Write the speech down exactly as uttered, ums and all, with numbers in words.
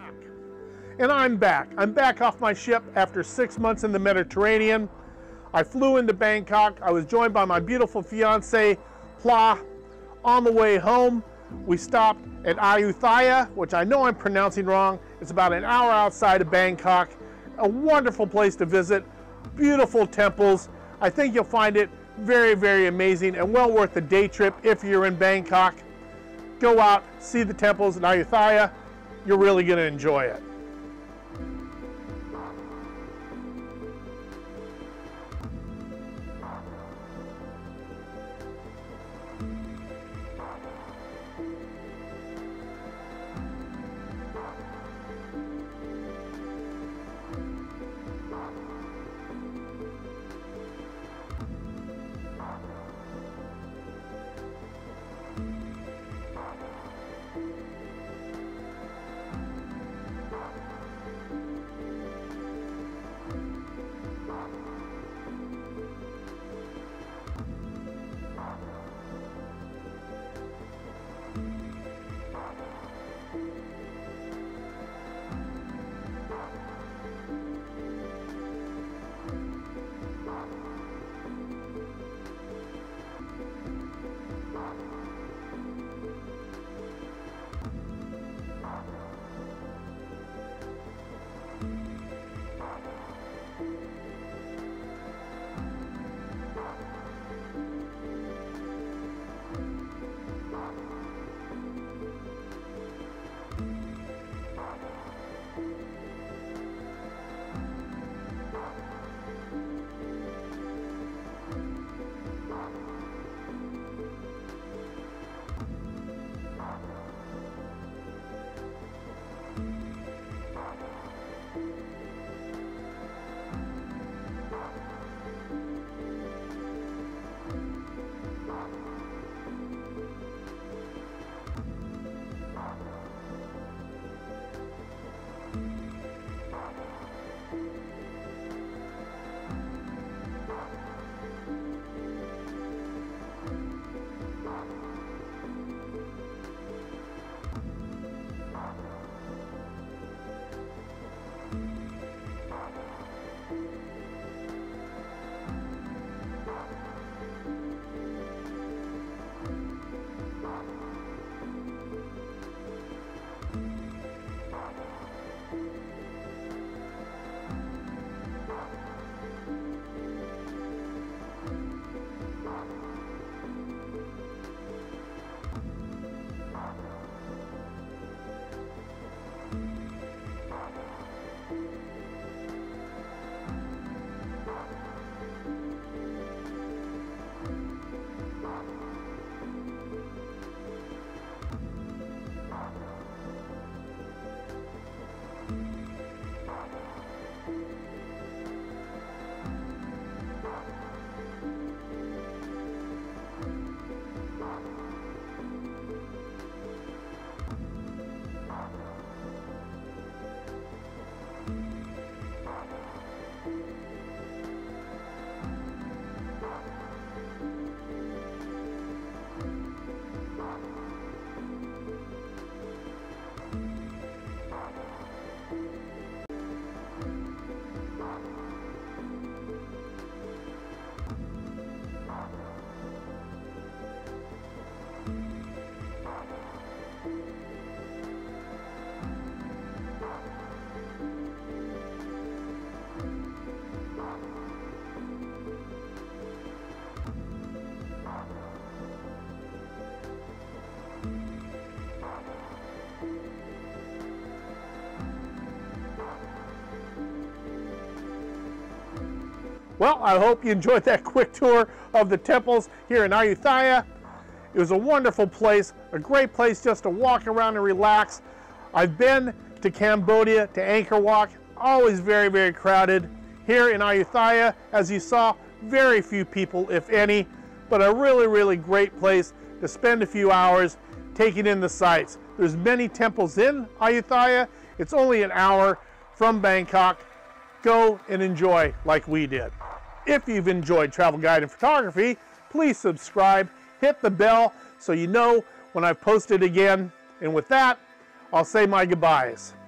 back. And I'm back. I'm back off my ship after six months in the Mediterranean. I flew into Bangkok. I was joined by my beautiful fiance, Pla. On the way home, we stopped at Ayutthaya, which I know I'm pronouncing wrong. It's about an hour outside of Bangkok. A wonderful place to visit, beautiful temples. I think you'll find it very, very amazing and well worth the day trip if you're in Bangkok. Go out, see the temples in Ayutthaya. You're really going to enjoy it. Well, I hope you enjoyed that quick tour of the temples here in Ayutthaya. It was a wonderful place, a great place just to walk around and relax. I've been to Cambodia, to Angkor Wat, always very, very crowded. Here in Ayutthaya, as you saw, very few people, if any, but a really, really great place to spend a few hours taking in the sights. There's many temples in Ayutthaya. It's only an hour from Bangkok. Go and enjoy like we did. If you've enjoyed travel guide and photography, please subscribe, hit the bell so you know when I've posted again. And with that, I'll say my goodbyes.